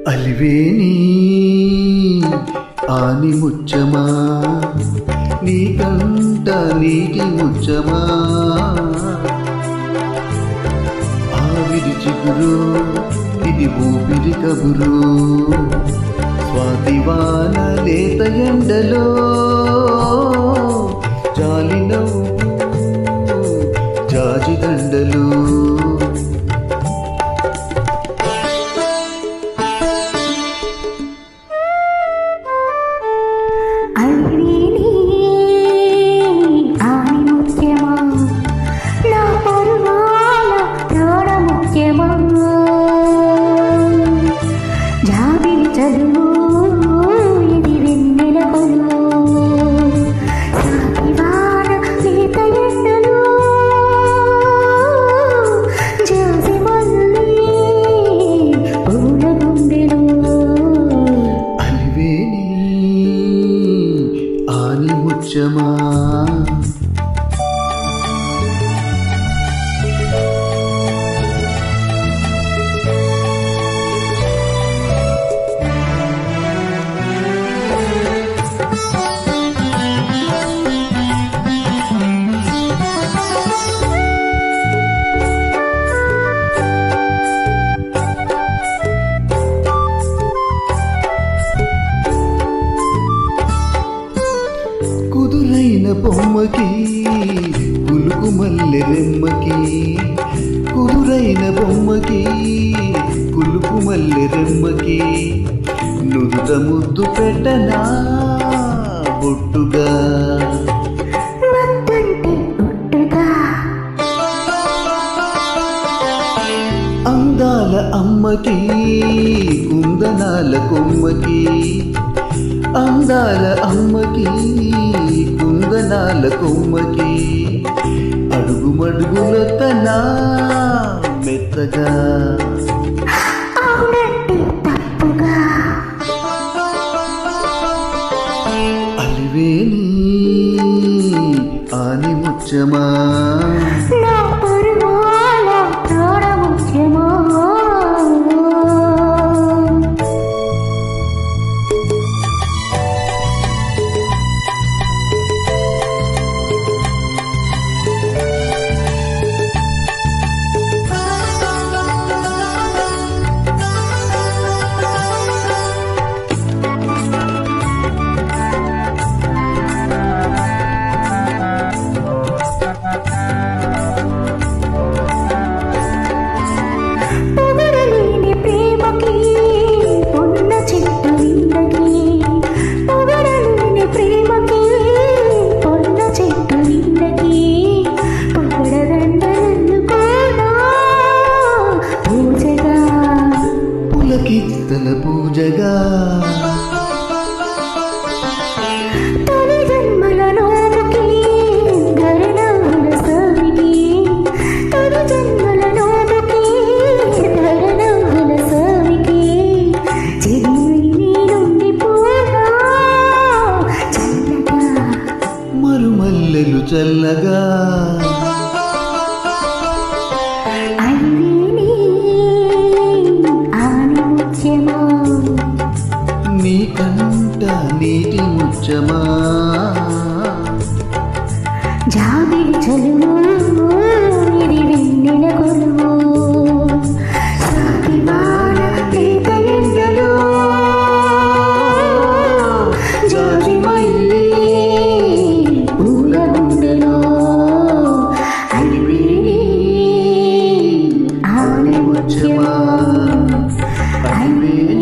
అలివేని ఆని ముచ్చమా నీకంట నీటి ముచ్చమా ఆవిరి చిగురు ఇది ఊపిరి కబురు స్వాతివాన లేత ఎండలో జాలి నవ్వు జాజి దండలు ముచ్చమా కుదురైన బొమ్మకి పులుకు మల్లె రెమ్మకి కుదురైన బొమ్మకి పులుకు మల్లె రెమ్మకి నుదుట ముద్దు పెట్టనా బొట్టుగా అందాల అమ్మకి కుందనాల కొమ్మకి అందాల అమ్మకి కుందనాల కొమ్మకి అడుగు మడుగులొత్తనా మెత్తగా అలివేని ఆని ముచ్చమా పులకిత్తల పూజగా తొలి జన్మల నోముకి గరణముల స్వామికి తొలి జన్మల నోముకి గరణముల స్వామికి చెవిని నుండి పోగా చల్లగా మరుమల్లెలు చల్లగా నీకంట నీటి ముచ్చమా జాబిలి చలువు ఇది వెన్నెల కొలువు సాగివాన లేత ఎండలో జాజి మల్లి పూల గుండెలో అలివేని ఆని ముచ్చమా అలివేని